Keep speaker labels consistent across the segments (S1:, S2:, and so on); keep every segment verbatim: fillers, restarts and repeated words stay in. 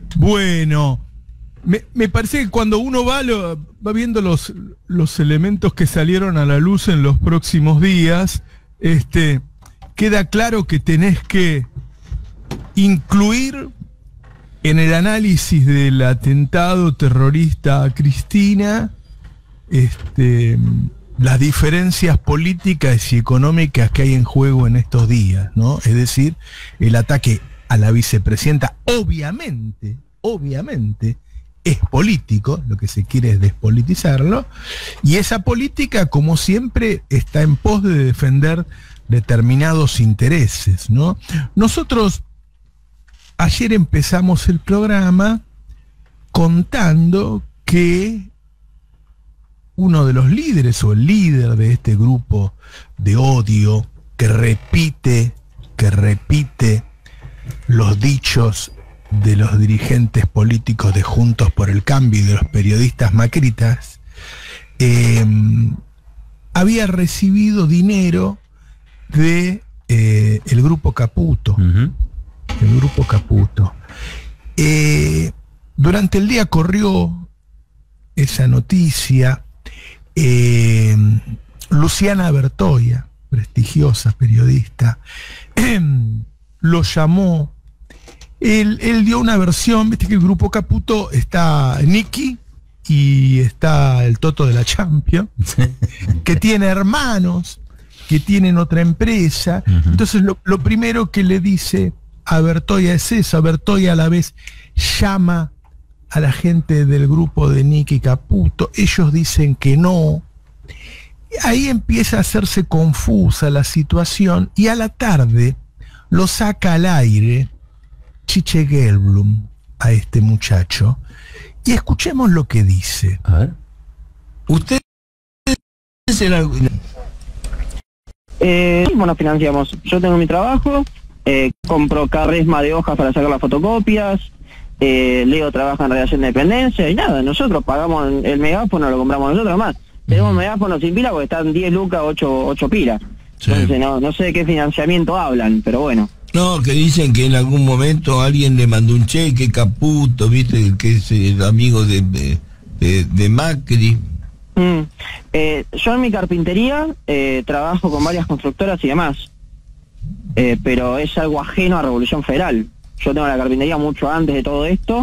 S1: Bueno, me, me parece que cuando uno va, lo, va viendo los, los elementos que salieron a la luz en los próximos días, este, queda claro que tenés que incluir en el análisis del atentado terrorista a Cristina este, las diferencias políticas y económicas que hay en juego en estos días, ¿no? Es decir, el ataque a la vicepresidenta, obviamente, obviamente, es político, lo que se quiere es despolitizarlo, y esa política, como siempre, está en pos de defender determinados intereses, ¿no? Nosotros ayer empezamos el programa contando que uno de los líderes o el líder de este grupo de odio que repite, que repite los dichos de los dirigentes políticos de Juntos por el Cambio y de los periodistas macritas, eh, había recibido dinero de eh, el grupo Caputo. Uh-huh. El grupo Caputo. Eh, durante el día corrió esa noticia. Eh, Luciana Bertoia, prestigiosa periodista, eh, lo llamó. Él, él dio una versión, viste que el grupo Caputo está Nicky y está el Toto de la Champions, que tiene hermanos, que tienen otra empresa. Uh-huh. Entonces lo, lo primero que le dice a Bertoia es eso. A Bertoia a la vez llama a la gente del grupo de Nicky Caputo, ellos dicen que no. Ahí empieza a hacerse confusa la situación y a la tarde lo saca al aire Chiche Gelblum a este muchacho y escuchemos lo que dice.
S2: A ver. ¿Usted
S3: eh, bueno, financiamos. Yo tengo mi trabajo, eh, compro carresma de hojas para sacar las fotocopias, eh, Leo trabaja en Redacción de Dependencia y nada, nosotros pagamos el megáfono, lo compramos nosotros más. Tenemos megáfono sin pila porque están diez lucas, ocho pilas. Sí. Entonces no, no sé de qué financiamiento hablan, pero bueno.
S2: No, que dicen que en algún momento alguien le mandó un cheque, Caputo, viste, que es el amigo de, de, de, de Macri.
S3: Mm. Eh, yo en mi carpintería eh, trabajo con varias constructoras y demás, eh, pero es algo ajeno a Revolución Federal. Yo tengo la carpintería mucho antes de todo esto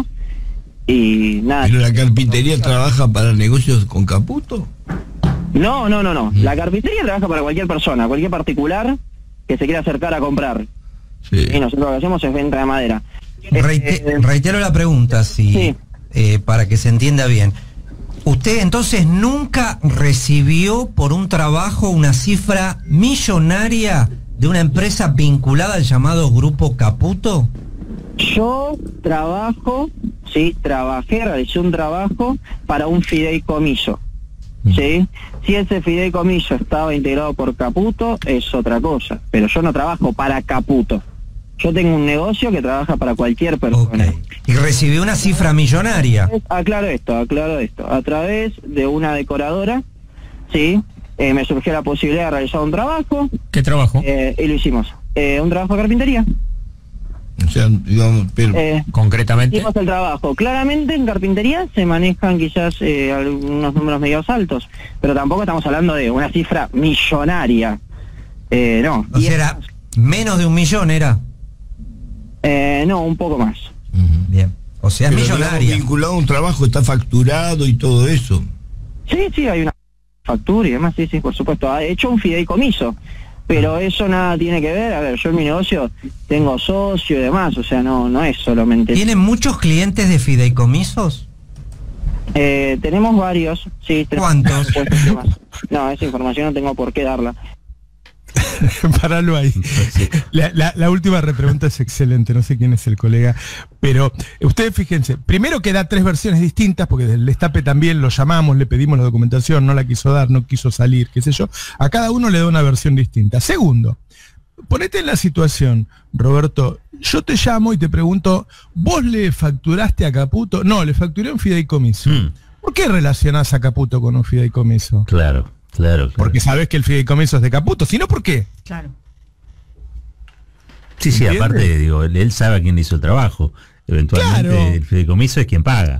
S3: y nada.
S2: ¿Pero la carpintería trabaja para negocios con Caputo?
S3: No, no, no, no. Mm. La carpintería trabaja para cualquier persona, cualquier particular que se quiera acercar a comprar. Sí. Y nosotros lo que hacemos es venta de madera.
S4: Reite eh, reitero la pregunta, si, sí. eh, para que se entienda bien. ¿Usted entonces nunca recibió por un trabajo una cifra millonaria de una empresa vinculada al llamado Grupo Caputo?
S3: Yo trabajo, sí, trabajé, realicé un trabajo para un fideicomiso. ¿Sí? Si ese fideicomiso estaba integrado por Caputo, es otra cosa. Pero yo no trabajo para Caputo. Yo tengo un negocio que trabaja para cualquier persona.
S4: Okay. ¿Y recibió una cifra millonaria?
S3: Aclaro esto, aclaro esto. A través de una decoradora, ¿sí? Eh, me surgió la posibilidad de realizar un trabajo.
S1: ¿Qué trabajo?
S3: Eh, y lo hicimos. Eh, un trabajo de carpintería.
S2: O sea, digamos, pero
S3: eh,
S1: concretamente
S3: hicimos el trabajo. Claramente en carpintería se manejan quizás eh, algunos números medios altos, pero tampoco estamos hablando de una cifra millonaria. Eh, no.
S4: O sea, era menos de un millón, ¿era?
S3: Eh, no, un poco más.
S4: Uh-huh. Bien. O sea, es millonaria.
S2: Digamos, vinculado a un trabajo, está facturado y todo eso.
S3: Sí, sí, hay una factura y demás, sí, sí, por supuesto. Ha hecho un fideicomiso. Pero eso nada tiene que ver, a ver, yo en mi negocio tengo socio y demás, o sea, no no es solamente...
S4: ¿Tienen muchos clientes de fideicomisos?
S3: Eh, tenemos varios, sí.
S4: ¿Cuántos?
S3: No, esa información no tengo por qué darla.
S1: Paralo ahí. La, la, la última repregunta es excelente, no sé quién es el colega, pero ustedes fíjense, primero que da tres versiones distintas, porque del destape también lo llamamos, le pedimos la documentación, no la quiso dar, no quiso salir, qué sé yo, a cada uno le da una versión distinta. Segundo, ponete en la situación, Roberto, yo te llamo y te pregunto, ¿vos le facturaste a Caputo? No, le facturé un fideicomiso. Hmm. ¿Por qué relacionás a Caputo con un fideicomiso?
S2: Claro. Claro, claro.
S1: Porque sabés que el fideicomiso es de Caputo, si no, ¿por qué?
S5: Claro.
S2: Sí, sí, aparte, digo, él, él sabe a quién le hizo el trabajo.
S5: Eventualmente
S1: Claro.
S5: el fideicomiso es quien paga.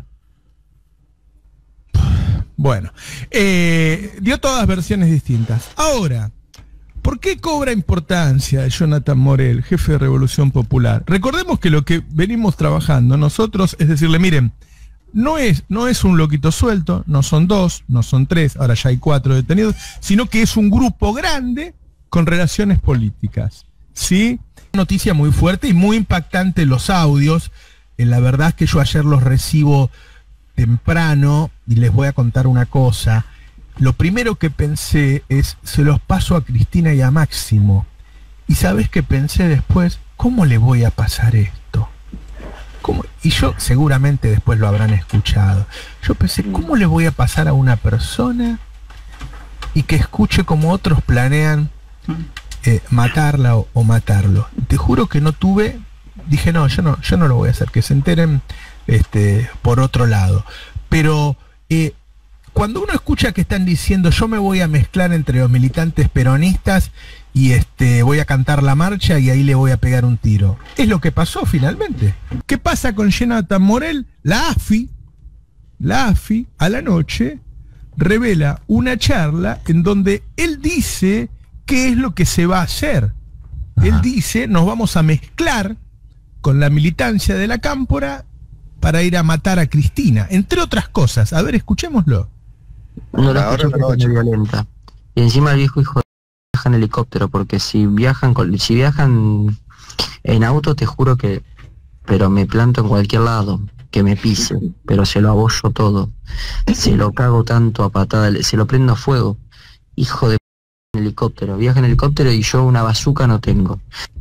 S1: Bueno, eh, dio todas versiones distintas. Ahora, ¿por qué cobra importancia Jonathan Morel, jefe de Revolución Popular? Recordemos que lo que venimos trabajando nosotros es decirle, miren, no es, no es un loquito suelto, no son dos, no son tres, ahora ya hay cuatro detenidos, sino que es un grupo grande con relaciones políticas. ¿Sí? Noticia muy fuerte y muy impactante los audios. Eh, la verdad es que yo ayer los recibo temprano y les voy a contar una cosa. Lo primero que pensé es, se los paso a Cristina y a Máximo. Y ¿sabes qué pensé después? ¿Cómo le voy a pasar esto? ¿Cómo? Y yo, seguramente después lo habrán escuchado. Yo pensé, ¿cómo le voy a pasar a una persona y que escuche como otros planean eh, matarla o, o matarlo? Te juro que no tuve, dije, no, yo no, yo no lo voy a hacer, que se enteren este, por otro lado. Pero eh, cuando uno escucha que están diciendo, yo me voy a mezclar entre los militantes peronistas y este voy a cantar la marcha y ahí le voy a pegar un tiro, es lo que pasó finalmente. ¿Qué pasa con Jonathan Morel? La AFI, la AFI a la noche revela una charla en donde él dice qué es lo que se va a hacer. Ajá. Él dice, nos vamos a mezclar con la militancia de la Cámpora para ir a matar a Cristina, entre otras cosas. A ver, escuchémoslo.
S6: No la escucho porque es violenta. Y encima el viejo hijo de viaja en helicóptero, porque si viajan con, si viajan en auto, te juro que, pero me planto en cualquier lado, que me pise, pero se lo abollo todo, se lo cago tanto a patada, se lo prendo a fuego. Hijo de en helicóptero, viaja en helicóptero y yo una bazuca no tengo.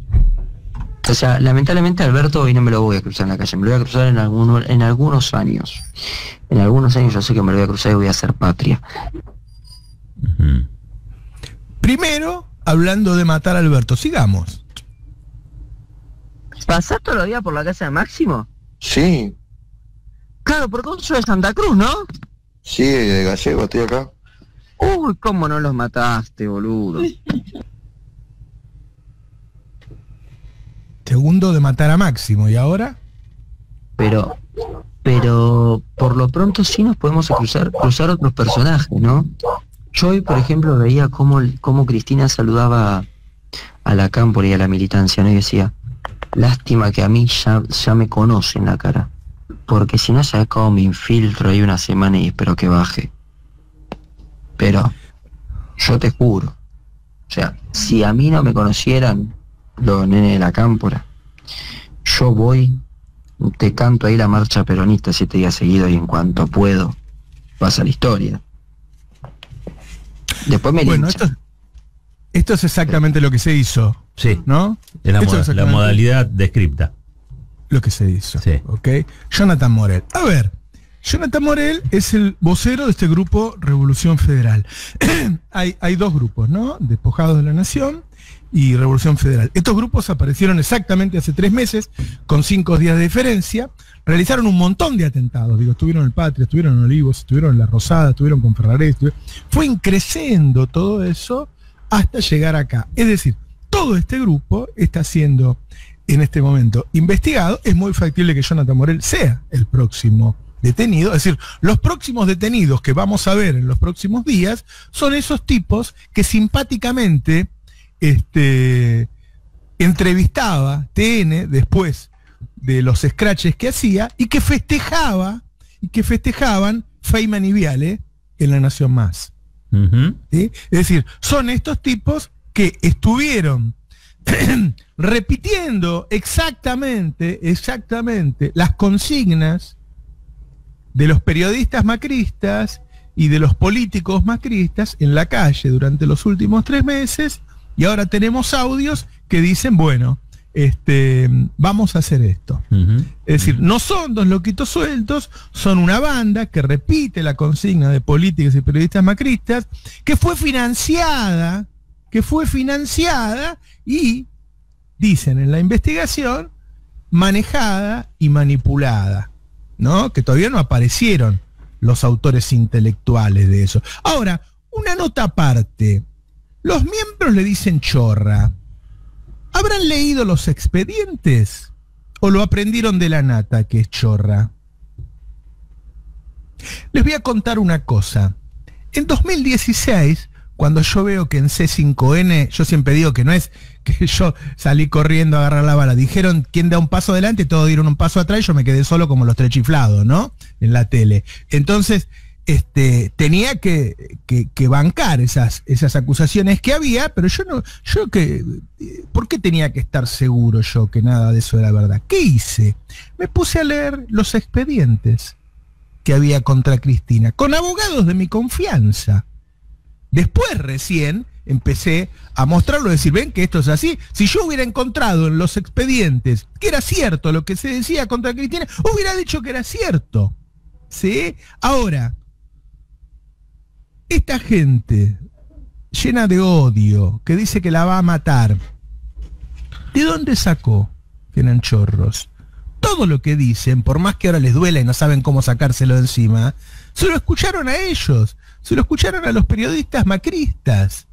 S6: O sea, lamentablemente Alberto hoy no me lo voy a cruzar en la calle, me lo voy a cruzar en, alguno, en algunos años. En algunos años yo sé que me lo voy a cruzar y voy a hacer patria.
S1: Uh-huh. Primero, hablando de matar a Alberto, sigamos.
S6: ¿Pasás todos los días por la casa de Máximo?
S7: Sí.
S6: Claro, porque vos sos de Santa Cruz, ¿no?
S7: Sí, de Gallego, estoy acá.
S6: Uy, cómo no los mataste, boludo.
S1: Segundo, de matar a Máximo, ¿y ahora?
S6: Pero, pero por lo pronto sí nos podemos cruzar, cruzar otros personajes, ¿no? Yo hoy, por ejemplo, veía cómo, cómo Cristina saludaba a la Cámpora y a la militancia, ¿no? Y decía, lástima que a mí ya, ya me conocen la cara, porque si no, sabes cómo me infiltro ahí una semana y espero que baje. Pero yo te juro, o sea, si a mí no me conocieran los nenes de la Cámpora, yo voy, te canto ahí la marcha peronista siete días seguidos y en cuanto puedo pasa la historia. Después me
S1: bueno,
S6: linchan.
S1: esto, esto es exactamente lo que se hizo.
S5: Sí,
S1: ¿no?
S5: Es la, moda, la modalidad descripta.
S1: Lo que se hizo.
S5: Sí.
S1: ¿Ok? Jonathan Morel. A ver, Jonathan Morel es el vocero de este grupo Revolución Federal. hay, hay dos grupos, ¿no? Despojados de la Nación y Revolución Federal. Estos grupos aparecieron exactamente hace tres meses, con cinco días de diferencia. Realizaron un montón de atentados. Digo, estuvieron en el Patria, estuvieron en Olivos, estuvieron en La Rosada, estuvieron con Ferrarés. Estuvieron... Fue increciendo todo eso hasta llegar acá. Es decir, todo este grupo está siendo en este momento investigado. Es muy factible que Jonathan Morel sea el próximo detenido. Es decir, los próximos detenidos que vamos a ver en los próximos días son esos tipos que simpáticamente este, entrevistaba T N después de los scratches que hacía y que festejaba y que festejaban Feynman y Viale en La Nación Más. Uh-huh. ¿Sí? Es decir, son estos tipos que estuvieron repitiendo exactamente, exactamente las consignas de los periodistas macristas y de los políticos macristas en la calle durante los últimos tres meses, y ahora tenemos audios que dicen, bueno, este, vamos a hacer esto. Uh-huh. Es decir, no son dos loquitos sueltos, son una banda que repite la consigna de políticos y periodistas macristas, que fue financiada, que fue financiada y, dicen en la investigación, manejada y manipulada, ¿no? Que todavía no aparecieron los autores intelectuales de eso. Ahora, una nota aparte. Los miembros le dicen chorra. ¿Habrán leído los expedientes? o lo aprendieron de la nata, que es chorra? Les voy a contar una cosa. En dos mil dieciséis, cuando yo veo que en C cinco N, yo siempre digo que no es que yo salí corriendo a agarrar la bala, dijeron quién da un paso adelante, todos dieron un paso atrás y yo me quedé solo como los tres chiflados, ¿no? En la tele. Entonces, este, tenía que, que, que bancar esas, esas acusaciones que había, pero yo no, yo que, ¿por qué tenía que estar seguro yo que nada de eso era verdad? ¿Qué hice? Me puse a leer los expedientes que había contra Cristina, con abogados de mi confianza. Después recién empecé a mostrarlo, decir, ven que esto es así. Si yo hubiera encontrado en los expedientes que era cierto lo que se decía contra Cristina, hubiera dicho que era cierto. ¿Sí? Ahora, esta gente llena de odio, que dice que la va a matar, ¿de dónde sacó que eran chorros? Todo lo que dicen, por más que ahora les duela y no saben cómo sacárselo de encima, se lo escucharon a ellos, se lo escucharon a los periodistas macristas.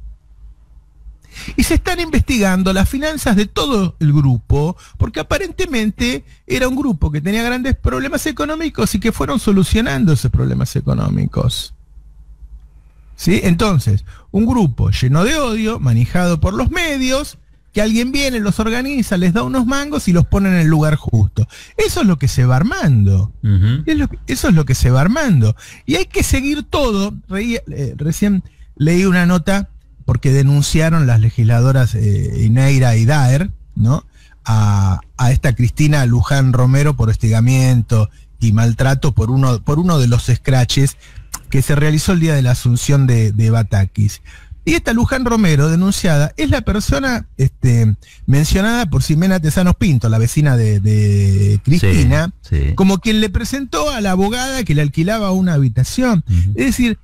S1: Y se están investigando las finanzas de todo el grupo, porque aparentemente era un grupo que tenía grandes problemas económicos y que fueron solucionando esos problemas económicos. ¿Sí? Entonces, un grupo lleno de odio, manejado por los medios, que alguien viene, los organiza, les da unos mangos y los pone en el lugar justo. Eso es lo que se va armando. Uh-huh. Es lo que, eso es lo que se va armando. Y hay que seguir todo. Reí, eh, recién leí una nota porque denunciaron las legisladoras eh, Ineira y Daer, ¿no? A, a esta Cristina Luján Romero por hostigamiento y maltrato por uno, por uno de los scratches que se realizó el día de la asunción de, de Batakis. Y esta Luján Romero, denunciada, es la persona este, mencionada por Ximena Tesanos Pinto, la vecina de, de Cristina, sí, sí. como quien le presentó a la abogada que le alquilaba una habitación. Uh-huh. Es decir,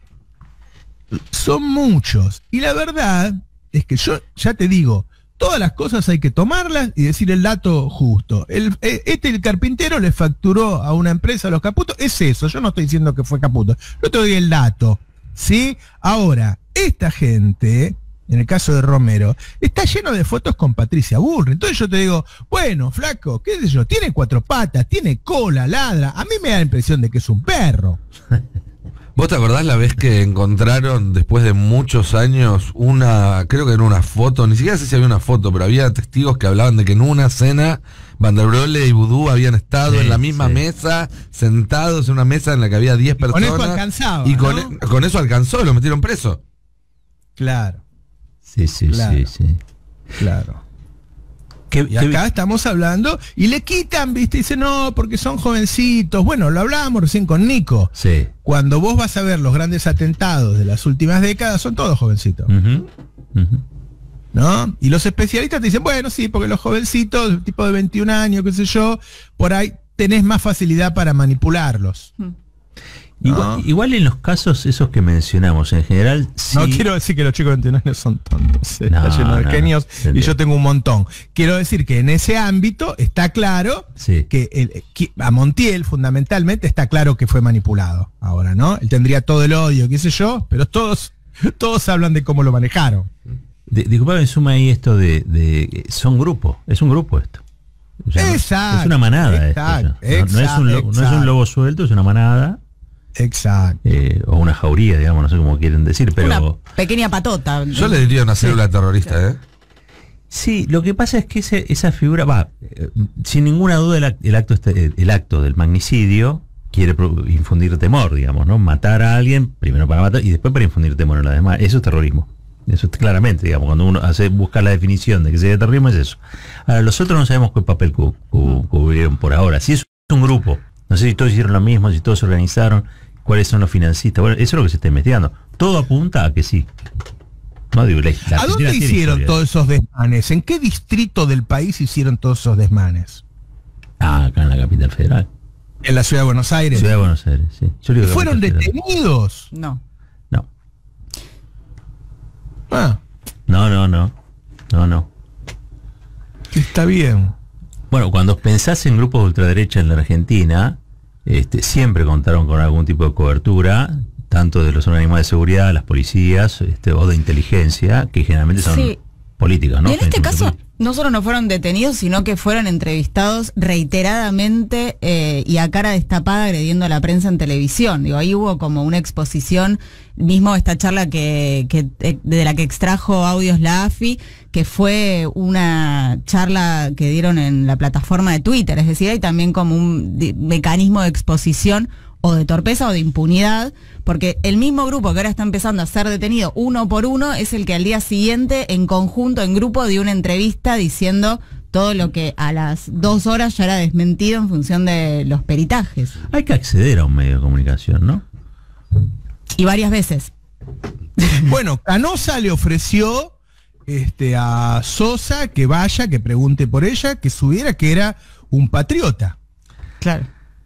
S1: son muchos. Y la verdad es que yo ya te digo, todas las cosas hay que tomarlas y decir el dato justo. El, este, el carpintero le facturó a una empresa a los Caputos, es eso, yo no estoy diciendo que fue Caputo, yo te doy el dato. ¿Sí? Ahora, esta gente, en el caso de Romero, está lleno de fotos con Patricia Bullrich. Entonces yo te digo, bueno, flaco, qué sé yo, tiene cuatro patas, tiene cola, ladra. A mí me da la impresión de que es un perro.
S8: ¿Vos te acordás la vez que encontraron, después de muchos años, una, creo que en una foto, ni siquiera sé si había una foto, pero había testigos que hablaban de que en una cena Van der Brolle y Vudú habían estado sí, en la misma sí. mesa, sentados en una mesa en la que había diez personas.
S1: Con eso alcanzaba,
S8: y con,
S1: ¿no?
S8: e, con eso alcanzó, lo metieron preso.
S1: Claro.
S5: Sí, sí,
S1: claro.
S5: sí, sí.
S1: Claro.
S5: ¿Qué,
S1: y acá qué... estamos hablando, y le quitan, viste, y dicen, no, porque son jovencitos. Bueno, lo hablábamos recién con Nico.
S5: Sí.
S1: Cuando vos vas a ver los grandes atentados de las últimas décadas, son todos jovencitos. Uh-huh. Uh-huh. ¿No? Y los especialistas te dicen, bueno, sí, porque los jovencitos, tipo de veintiún años, qué sé yo, por ahí tenés más facilidad para manipularlos. ¿no?
S5: Igual, igual en los casos esos que mencionamos, en general, sí.
S1: No quiero decir que los chicos de veintiún años son tontos, eh,
S5: no,
S1: está lleno de
S5: no,
S1: genios,
S5: no,
S1: y yo tengo un montón. Quiero decir que en ese ámbito está claro
S5: sí.
S1: que, el, que a Montiel, fundamentalmente, está claro que fue manipulado ahora, ¿no? Él tendría todo el odio, qué sé yo, pero todos, todos hablan de cómo lo manejaron.
S5: De, disculpame, suma ahí esto de, de son grupos, es un grupo esto. O sea,
S1: exacto.
S5: Es una manada
S1: exacto,
S5: esto. No, no, es un lobo, no es un lobo suelto, es una manada.
S1: Exacto.
S5: Eh, o una jauría, digamos, no sé cómo quieren decir, pero...
S9: Una pequeña patota.
S8: Yo le diría una célula sí. terrorista, ¿eh?
S5: Sí, lo que pasa es que ese, esa figura, va, eh, sin ninguna duda el, el, acto este, el acto del magnicidio quiere infundir temor, digamos, ¿no? Matar a alguien, primero para matar y después para infundir temor en los demás. Eso es terrorismo. Eso es claramente, digamos, cuando uno hace busca la definición de que sería terrorismo es eso. Ahora, los otros no sabemos qué papel cu cu cubrieron por ahora. Si es un grupo, no sé si todos hicieron lo mismo, si todos se organizaron, cuáles son los financistas. Bueno, eso es lo que se está investigando. Todo apunta a que sí. No digo, la, la
S1: ¿A dónde hicieron todos esos desmanes? ¿En qué distrito del país hicieron todos esos desmanes?
S5: Ah, acá en la capital federal.
S1: En la ciudad de Buenos Aires.
S5: Ciudad de Buenos Aires, sí. Yo digo
S1: ¿fueron detenidos?
S9: No.
S5: No.
S1: Ah.
S5: No, no, no. No, no.
S1: Está bien.
S5: Bueno, cuando pensás en grupos de ultraderecha en la Argentina, este, siempre contaron con algún tipo de cobertura, tanto de los organismos de seguridad, las policías, este, o de inteligencia, que generalmente son sí. políticas, ¿no?
S9: Y en este caso, No solo no fueron detenidos, sino que fueron entrevistados reiteradamente eh, y a cara destapada agrediendo a la prensa en televisión. Digo, ahí hubo como una exposición, mismo esta charla que, que de la que extrajo audios la A F I, que fue una charla que dieron en la plataforma de Twitter. Es decir, hay también como un de, mecanismo de exposición o de torpeza o de impunidad, porque el mismo grupo que ahora está empezando a ser detenido uno por uno es el que al día siguiente, en conjunto, en grupo, dio una entrevista diciendo todo lo que a las dos horas ya era desmentido en función de los peritajes.
S5: Hay que acceder a un medio de comunicación, ¿no?
S9: Y varias veces.
S1: Bueno, Canosa le ofreció este, a Sosa que vaya, que pregunte por ella, que subiera, que era un patriota.
S9: Claro.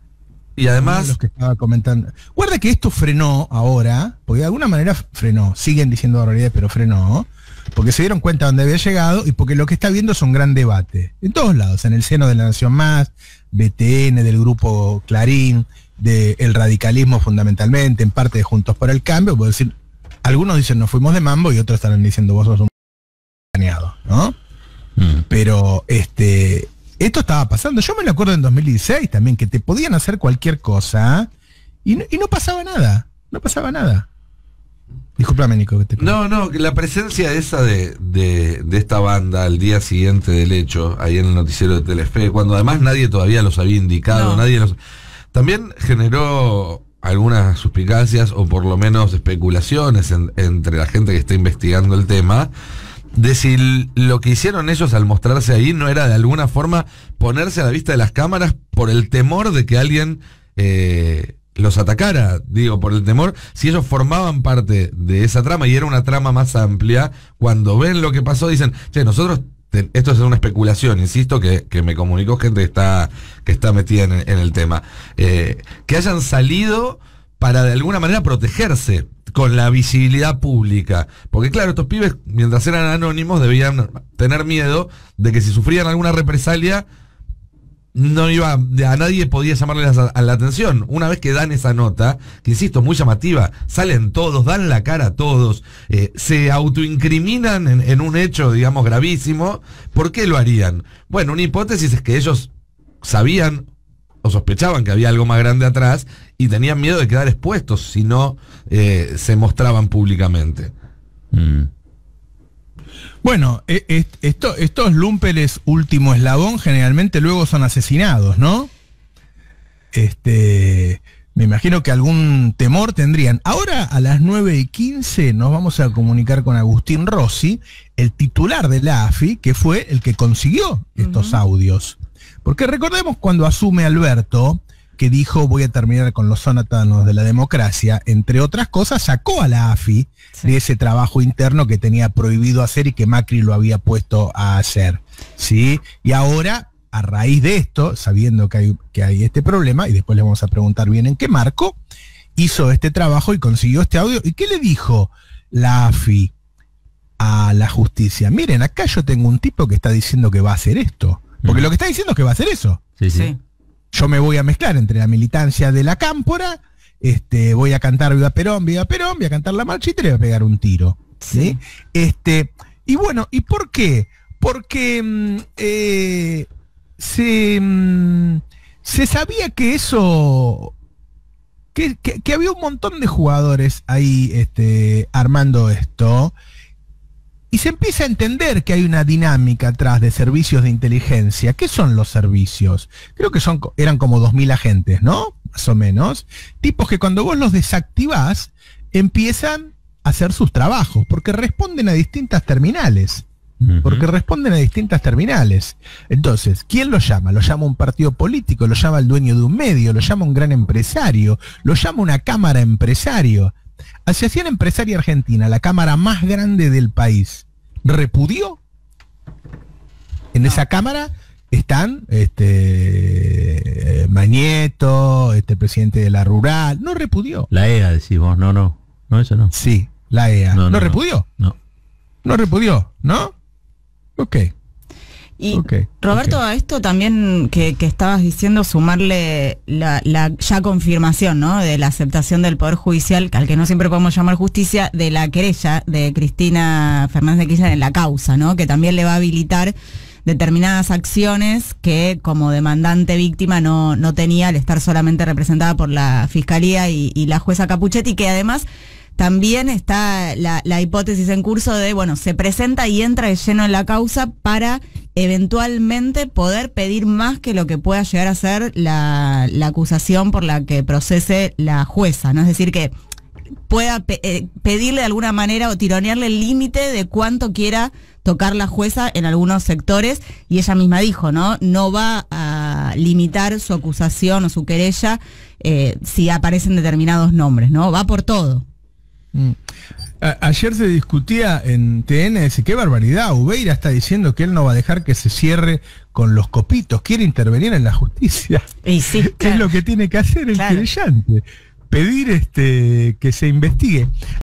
S8: Y además,
S1: los que estaba comentando. Guarda que esto frenó ahora, porque de alguna manera frenó. Siguen diciendo barbaridades, pero frenó. Porque se dieron cuenta de dónde había llegado y porque lo que está viendo es un gran debate. En todos lados, en el seno de La Nación Más, B T N, del grupo Clarín, del radicalismo fundamentalmente, en parte de Juntos por el Cambio. Puedo decir, algunos dicen nos fuimos de mambo y otros están diciendo vos sos un planeado, ¿no? Mm. Pero este. Esto estaba pasando, yo me lo acuerdo en dos mil dieciséis también, que te podían hacer cualquier cosa y no, y no pasaba nada, no pasaba nada. Disculpame, Nico. Que te
S8: no, no, que la presencia esa de, de, de esta banda al día siguiente del hecho, ahí en el noticiero de Telefe, cuando además nadie todavía los había indicado, no. nadie los... También generó algunas suspicacias o por lo menos especulaciones en, entre la gente que está investigando el tema, de si lo que hicieron ellos al mostrarse ahí no era de alguna forma ponerse a la vista de las cámaras por el temor de que alguien eh, los atacara, digo, por el temor, si ellos formaban parte de esa trama y era una trama más amplia, cuando ven lo que pasó dicen, che, nosotros, te, esto es una especulación, insisto, que, que me comunicó gente que está, que está metida en, en el tema, eh, que hayan salido para de alguna manera protegerse con la visibilidad pública. Porque claro, estos pibes, mientras eran anónimos, debían tener miedo de que si sufrían alguna represalia, no iba, a nadie podía llamarle a, a la atención. Una vez que dan esa nota, que insisto, muy llamativa, salen todos, dan la cara a todos, eh, se autoincriminan en, en un hecho, digamos, gravísimo. ¿Por qué lo harían? Bueno, una hipótesis es que ellos sabían o sospechaban que había algo más grande atrás y tenían miedo de quedar expuestos si no eh, se mostraban públicamente.
S1: Mm. Bueno, eh, eh, esto, estos lumperes último eslabón generalmente luego son asesinados, ¿no? Este, me imagino que algún temor tendrían. Ahora a las nueve y quince nos vamos a comunicar con Agustín Rossi, el titular de la A F I, que fue el que consiguió estos uh-huh. audios. Porque recordemos cuando asume Alberto, que dijo voy a terminar con los sonatanos de la democracia, entre otras cosas sacó a la A F I sí. de ese trabajo interno que tenía prohibido hacer y que Macri lo había puesto a hacer, ¿sí? Y ahora, a raíz de esto, sabiendo que hay, que hay este problema, y después le vamos a preguntar bien en qué marco, hizo este trabajo y consiguió este audio. ¿Y qué le dijo la A F I a la justicia? Miren, acá yo tengo un tipo que está diciendo que va a hacer esto. Porque lo que está diciendo es que va a hacer eso.
S5: Sí, sí.
S1: Yo me voy a mezclar entre la militancia de la cámpora, este, voy a cantar Viva Perón, Viva Perón, voy a cantar la marchita y le voy a pegar un tiro. ¿Sí? ¿Sí? Este, y bueno, ¿y por qué? Porque eh, se, se sabía que eso, que, que, que había un montón de jugadores ahí este, armando esto. Y se empieza a entender que hay una dinámica atrás de servicios de inteligencia. ¿Qué son los servicios? Creo que son, eran como dos mil agentes, ¿no? Más o menos. Tipos que cuando vos los desactivás, empiezan a hacer sus trabajos, porque responden a distintas terminales. Uh-huh. Porque responden a distintas terminales. Entonces, ¿quién lo llama? Lo llama un partido político, lo llama el dueño de un medio, lo llama un gran empresario, lo llama una cámara empresario. Asociación Empresaria Argentina, la cámara más grande del país, repudió. En esa cámara están este Mañeto, este presidente de la Rural, no repudió.
S5: La E A decís vos, no, no, no, eso no.
S1: Sí, la E A. ¿No, no, no repudió?
S5: No.
S1: No repudió, ¿no? Ok.
S9: Y
S1: Okay,
S9: Roberto,
S1: okay.
S9: a esto también que, que estabas diciendo, sumarle la, la ya confirmación, ¿no?, de la aceptación del Poder Judicial, al que no siempre podemos llamar justicia, de la querella de Cristina Fernández de Kirchner en la causa, ¿no?, que también le va a habilitar determinadas acciones que como demandante víctima no, no tenía al estar solamente representada por la Fiscalía y, y la jueza Capuchetti, que además también está la, la hipótesis en curso de, bueno, se presenta y entra de lleno en la causa para eventualmente poder pedir más que lo que pueda llegar a ser la, la acusación por la que procese la jueza, ¿no? Es decir, que pueda pe eh, pedirle de alguna manera o tironearle el límite de cuánto quiera tocar la jueza en algunos sectores, y ella misma dijo, ¿no?, no va a limitar su acusación o su querella eh, si aparecen determinados nombres, ¿no? Va por todo.
S1: Mm. A ayer se discutía en T N, dice, qué barbaridad, Ubeira está diciendo que él no va a dejar que se cierre con los copitos, quiere intervenir en la justicia.
S9: Y sí,
S1: ¿Qué
S9: claro.
S1: es lo que tiene que hacer el
S9: Claro.
S1: querellante? Pedir este que se investigue.